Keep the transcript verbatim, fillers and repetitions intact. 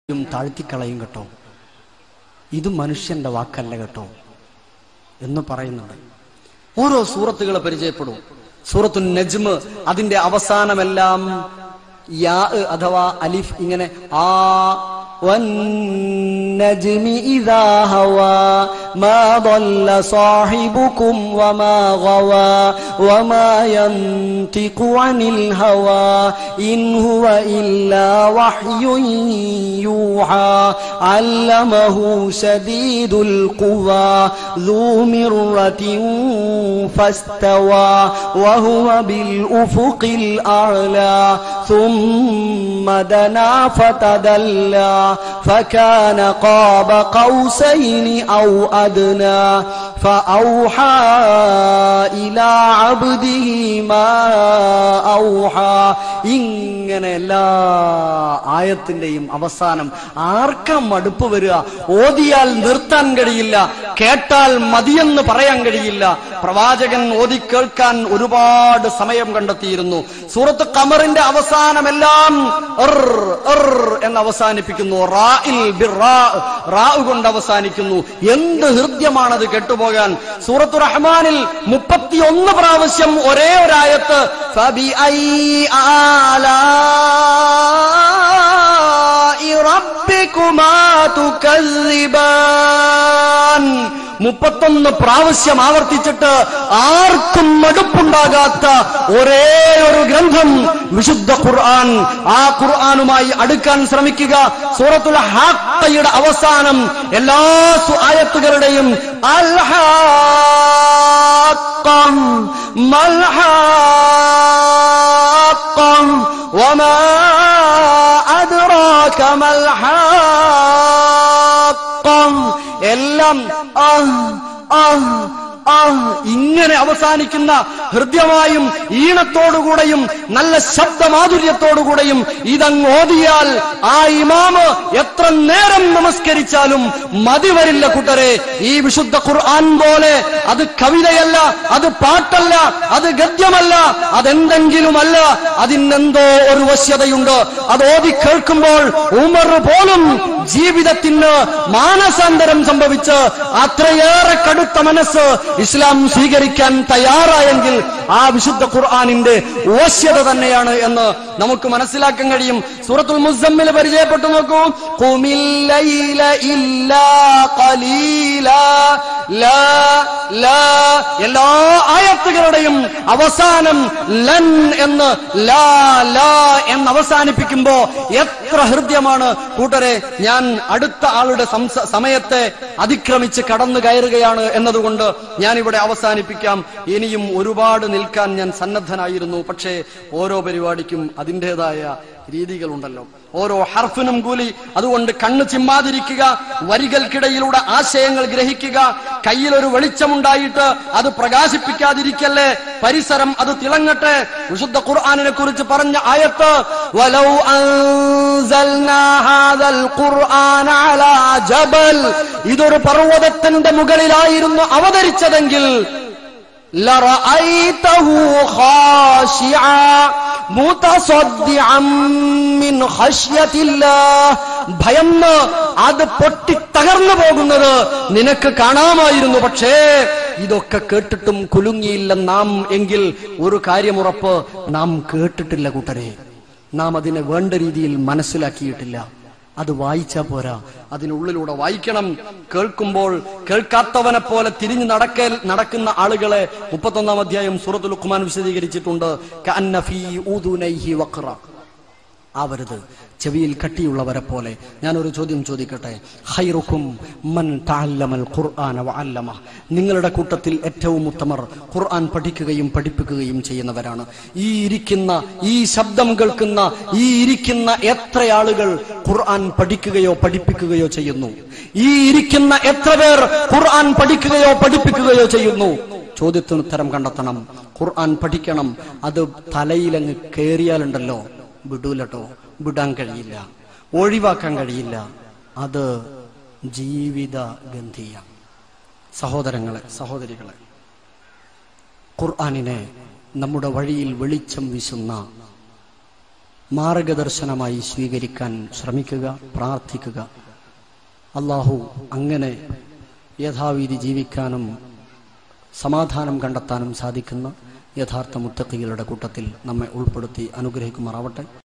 താഴ്ത്തിക്കളയും കേട്ടോ, ഇത് മനുഷ്യന്റെ വാക്കല്ല കേട്ടോ എന്ന് പറയുന്നുണ്ട്. ഓരോ സൂറത്തുകളെ പരിചയപ്പെടും. സൂറത്തുൻ നജ്മ് അതിന്റെ അവസാനമെല്ലാം യാ അഥവാ അലിഫ് ഇങ്ങനെ ആ والنجم إذا هوى ما ضل صاحبكم وما غوى وما ينطق عن الهوى إن هو إلا وحي يوحى علمه شديد القوى ذو مرة فاستوى وهو بالأفق الأعلى ثم دنا فتدلى فكان قاب قوسين أو أدنى فأوحى إلى عبده ما أوحى. ഇങ്ങനെ എല്ലാ ആയത്തിന്റെയും അവസാനം ആർക്കാ മടുപ്പ് വരിക? ഓതിയാൽ നിർത്താൻ കഴിയില്ല, കേട്ടാൽ മതിയെന്ന് പറയാൻ കഴിയില്ല. പ്രവാചകൻ ഓതി കേൾക്കാൻ ഒരുപാട് സമയം കണ്ടെത്തിയിരുന്നു. സൂറത്ത് ഖമറിന്റെ അവസാനമെല്ലാം എന്ന് അവസാനിപ്പിക്കുന്നു, റാ കൊണ്ട് അവസാനിക്കുന്നു. എന്ത് ഹൃദ്യമാണത് കേട്ടുപോകാൻ. സൂറത്തു റഹ്മാനിൽ മുപ്പത്തിയൊന്ന് പ്രാവശ്യം ഒരേ ഒരായത്ത് മുപ്പത്തൊന്ന് പ്രാവശ്യം ആവർത്തിച്ചിട്ട് ആർക്കും മടുപ്പുണ്ടാകാത്ത ഒരേ ഒരു ഗ്രന്ഥം വിശുദ്ധ ഖുർആൻ. ആ ഖുർആനുമായി അടുക്കാൻ ശ്രമിക്കുക. സൂറത്തുൽ ഹാഖയുടെ അവസാനം എല്ലാ ആയത്തുകളുടെയും അൽ ഹാഖ മൽ ഹാഖ വമാ അദ്റാക മൽ ഹാഖ എല്ലാം ഇങ്ങനെ അവസാനിക്കുന്ന ഹൃദ്യമായും ഈണത്തോടുകൂടെയും നല്ല ശബ്ദമാധുര്യത്തോടുകൂടെയും ഇതങ്ങ് ഓതിയാൽ ആ ഇമാമ് എത്ര നേരം നമസ്കരിച്ചാലും മതി വരില്ല കൂട്ടരെ. ഈ വിശുദ്ധ ഖുർആൻ പോലെ അത് കവിതയല്ല, അത് പാട്ടല്ല, അത് ഗദ്യമല്ല, അതെന്തെങ്കിലുമല്ല. അതിനെന്തോ ഒരു വശ്യതയുണ്ട്. അത് ഓതി കേൾക്കുമ്പോൾ ഉമർ പോലും ജീവിതത്തിന് മാനസാന്തരം സംഭവിച്ച് അത്രയേറെ കടുത്ത മനസ്സ് ഇസ്ലാം സ്വീകരിക്കാൻ തയ്യാറായെങ്കിൽ ആ വിശുദ്ധ ഖുർആനിന്റെ വശ്യത തന്നെയാണ് എന്ന് നമുക്ക് മനസ്സിലാക്കാൻ കഴിയും. സൂറത്തുൽ മുസമ്മിൽ പരിചയപ്പെട്ടു നോക്കൂ. ഖുമിൽ ലൈല ഇല്ലാ ഖലീലാ ലാ ലാ. എല്ലാ ആയത്തുകളുടെയും അവസാനം ലൻ എന്ന് ലാ ലാ എന്ന് അവസാനിപ്പിക്കുമ്പോ എത്ര ഹൃദ്യമാണ് കൂട്ടരെ. ഞാൻ അടുത്ത ആളുടെ സമയത്തെ അതിക്രമിച്ച് കടന്നു കയറുകയാണ് എന്നതുകൊണ്ട് ഞാൻ ഇവിടെ അവസാനിപ്പിക്കാം. ഇനിയും ഒരുപാട് നിൽക്കാൻ ഞാൻ സന്നദ്ധനായിരുന്നു. പക്ഷേ ഓരോ പരിപാടിക്കും അതിൻ്റെതായ രീതികളുണ്ടല്ലോ, ഓരോ ഹർഫിനും കൂലി. അതുകൊണ്ട് കണ്ണ് ചിമ്മാതിരിക്കുക, വരികൾക്കിടയിലൂടെ ആശയങ്ങൾ ഗ്രഹിക്കുക. കയ്യിലൊരു വെളിച്ചമുണ്ടായിട്ട് അത് പ്രകാശിപ്പിക്കാതിരിക്കല്ലേ. പരിസരം അത് തിളങ്ങട്ടെ. വിശുദ്ധ ഖുർആനിനെ കുറിച്ച് പറഞ്ഞ ആയത്ത് വലൗ അൻസൽനാ ഹാദൽ ഖുർആന അലാ ജബൽ, ഇതൊരു പർവ്വതത്തിന്റെ മുകളിലായിരുന്നു അവതരിച്ചതെങ്കിൽ ലറഅയ്തഹു ഖാശിആ മുതസദ്ദിഅൻ മിൻ ഖശ്യത്തില്ലാഹ്, ഭയന്ന് അത് പൊട്ടി തകർന്നു പോകുന്നത് നിനക്ക് കാണാമായിരുന്നു. പക്ഷേ ഇതൊക്കെ കേട്ടിട്ടും കുലുങ്ങിയില്ല നാം എങ്കിൽ ഒരു കാര്യമുറപ്പ്, നാം കേട്ടിട്ടില്ല കൂട്ടരെ. നാം അതിനെ വേണ്ട രീതിയിൽ മനസ്സിലാക്കിയിട്ടില്ല. അത് വായിച്ചാ പോരാ, അതിനുള്ളിലൂടെ വായിക്കണം. കേൾക്കുമ്പോൾ കേൾക്കാത്തവനെ പോലെ തിരിഞ്ഞു നടക്കൽ നടക്കുന്ന ആളുകളെ മുപ്പത്തൊന്നാം അധ്യായം സൂറത്തുൽ ലുഖ്മാൻ വിശദീകരിച്ചിട്ടുണ്ട്. കഅന്ന ഫീ ഉദുനൈഹി വഖറ, ആവരുത് ചെവിയിൽ കട്ടിയുള്ളവരെ പോലെ. ഞാനൊരു ചോദ്യം ചോദിക്കട്ടെ. ഖൈറുക്കും മൻ തഅല്ലമൽ ഖുർആന വഅല്ലമ, നിങ്ങളുടെ കൂട്ടത്തിൽ ഏറ്റവും ഉത്തമർ ഖുർആൻ പഠിക്കുകയും പഠിപ്പിക്കുകയും ചെയ്യുന്നവരാണ്. ഈ ഇരിക്കുന്ന ഈ ശബ്ദം കേൾക്കുന്ന ഈ ഇരിക്കുന്ന എത്ര ആളുകൾ ഖുർആൻ പഠിക്കുകയോ പഠിപ്പിക്കുകയോ ചെയ്യുന്നു? ഈ ഇരിക്കുന്ന എത്ര പേർ ഖുർആൻ പഠിക്കുകയോ പഠിപ്പിക്കുകയോ ചെയ്യുന്നു? ചോദ്യത്തിന് ഉത്തരം കണ്ടെത്തണം. ഖുർആൻ പഠിക്കണം. അത് തലയിലങ്ങ് കേറിയാലുണ്ടല്ലോ വിടൂലട്ടോ, വിടാൻ കഴിയില്ല, ഒഴിവാക്കാൻ കഴിയില്ല. അത് ജീവിത ഗന്ധിയ. സഹോദരങ്ങളെ, സഹോദരികളെ, ഖുർആനിനെ നമ്മുടെ വഴിയിൽ വെളിച്ചം വീശുന്ന മാർഗദർശനമായി സ്വീകരിക്കാൻ ശ്രമിക്കുക, പ്രാർത്ഥിക്കുക. അള്ളാഹു അങ്ങനെ യഥാവിധി ജീവിക്കാനും സമാധാനം കണ്ടെത്താനും സാധിക്കുന്ന യഥാർത്ഥ മുത്തഖികളുടെ കൂട്ടത്തിൽ നമ്മെ ഉൾപ്പെടുത്തി അനുഗ്രഹിക്കുമാറാവട്ടെ.